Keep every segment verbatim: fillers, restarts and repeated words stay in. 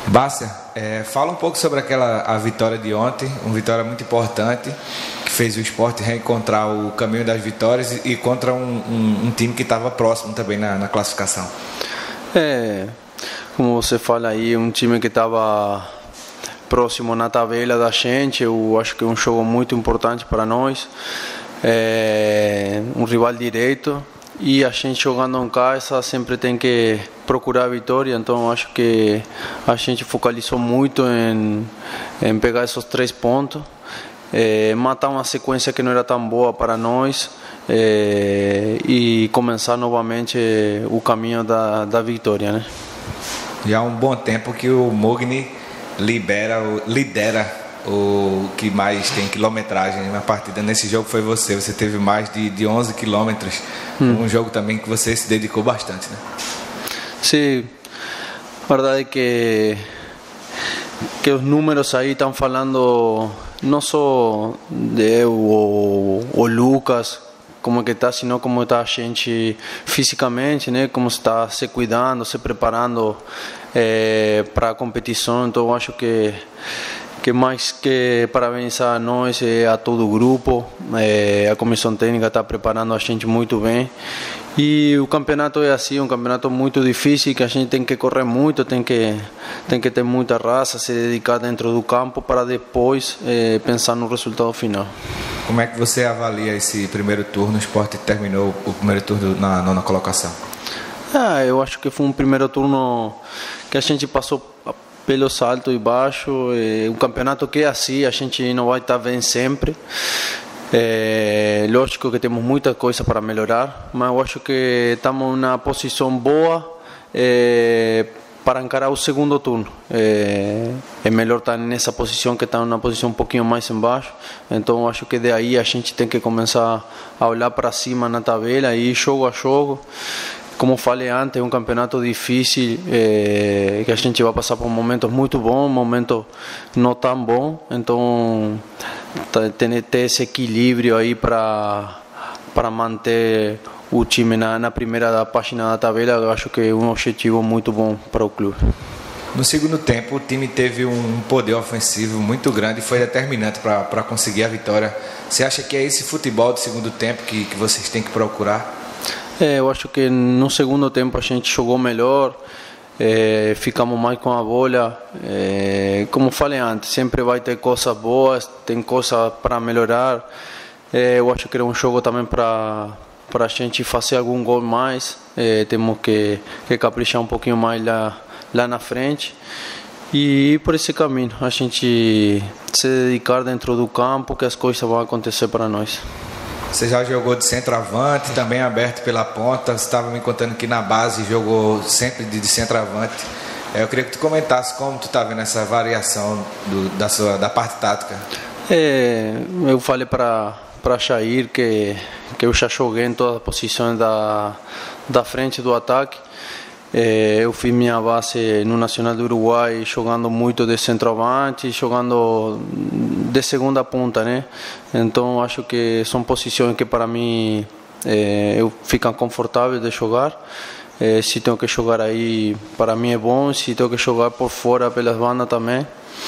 Bárcia, é, fala um pouco sobre aquela a vitória de ontem, uma vitória muito importante, que fez o Sport reencontrar o caminho das vitórias e, e contra um, um, um time que estava próximo também na, na classificação. É, como você fala aí, um time que estava próximo na tabela da gente. Eu acho que é um jogo muito importante para nós, é um rival direto. E a gente jogando em casa sempre tem que procurar a vitória, então acho que a gente focalizou muito em, em pegar esses três pontos, é, matar uma sequência que não era tão boa para nós, é, e começar novamente o caminho da, da vitória, né? Já há um bom tempo que o Mugni libera, lidera o que mais tem quilometragem na partida. Nesse jogo foi você, você teve mais de, de onze quilômetros, hum. um jogo também que você se dedicou bastante, né? Sim, a verdade é que, que os números aí estão falando não só de eu ou o Lucas, como que está, sino como está a gente fisicamente, né? Como está se cuidando, se preparando é, para a competição. Então acho que que mais que parabenizar a nós e a todo o grupo, é, a comissão técnica está preparando a gente muito bem, e o campeonato é assim, um campeonato muito difícil, que a gente tem que correr muito, tem que tem que ter muita raça, se dedicar dentro do campo para depois é, pensar no resultado final. Como é que você avalia esse primeiro turno? O Sport terminou o primeiro turno na nona colocação. Ah, eu acho que foi um primeiro turno que a gente passou pelos altos e baixos. É um campeonato que é assim, a gente não vai estar bem sempre. É, lógico que temos muita coisa para melhorar, mas eu acho que estamos na posição boa é, para encarar o segundo turno. É, é melhor estar nessa posição que estar na posição um pouquinho mais embaixo. Então eu acho que daí a gente tem que começar a olhar para cima na tabela e ir jogo a jogo. Como falei antes, é um campeonato difícil, é, que a gente vai passar por momentos muito bons, momentos não tão bons. Então, tem ter esse equilíbrio aí para para manter o time na, na primeira página da tabela. Eu acho que é um objetivo muito bom para o clube. No segundo tempo, o time teve um poder ofensivo muito grande e foi determinante para para conseguir a vitória. Você acha que é esse futebol do segundo tempo que, que vocês têm que procurar? É, eu acho que no segundo tempo a gente jogou melhor, é, ficamos mais com a bola. É, como falei antes, sempre vai ter coisas boas, tem coisas para melhorar. É, eu acho que era um jogo também para para a gente fazer algum gol mais. É, temos que, que caprichar um pouquinho mais lá, lá na frente. E ir por esse caminho, a gente se dedicar dentro do campo, que as coisas vão acontecer para nós. Você já jogou de centroavante, também aberto pela ponta. Você estava me contando que na base jogou sempre de, de centroavante. É, eu queria que tu comentasse como tu está vendo essa variação do, da, sua, da parte tática. É, eu falei para para Jair que, que eu já joguei em todas as posições da, da frente do ataque. É, eu fiz minha base no Nacional do Uruguai jogando muito de centroavante, jogando de segunda ponta, né? Então acho que são posições que para mim é, eu fico confortável de jogar. É, se tenho que jogar aí, para mim é bom. Se tenho que jogar por fora pelas bandas também.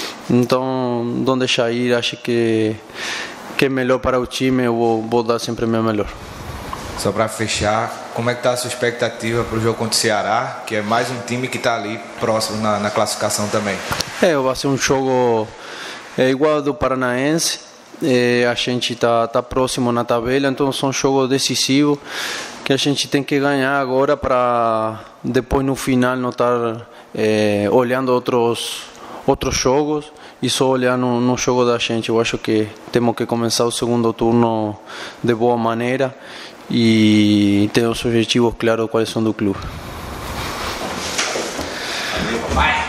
Então, onde Jair acho que que é melhor para o time, eu vou, vou dar sempre o meu melhor. Só para fechar, como é que está a sua expectativa para o jogo contra o Ceará, que é mais um time que está ali próximo na, na classificação também? É, vai ser um jogo é, igual ao do Paranaense. É, a gente está tá próximo na tabela, então são jogos decisivos que a gente tem que ganhar agora para depois no final não estar é, olhando outros outros jogos e só olhar no, no jogo da gente. Eu acho que temos que começar o segundo turno de boa maneira e ter os objetivos claros quais são do clube. Vai!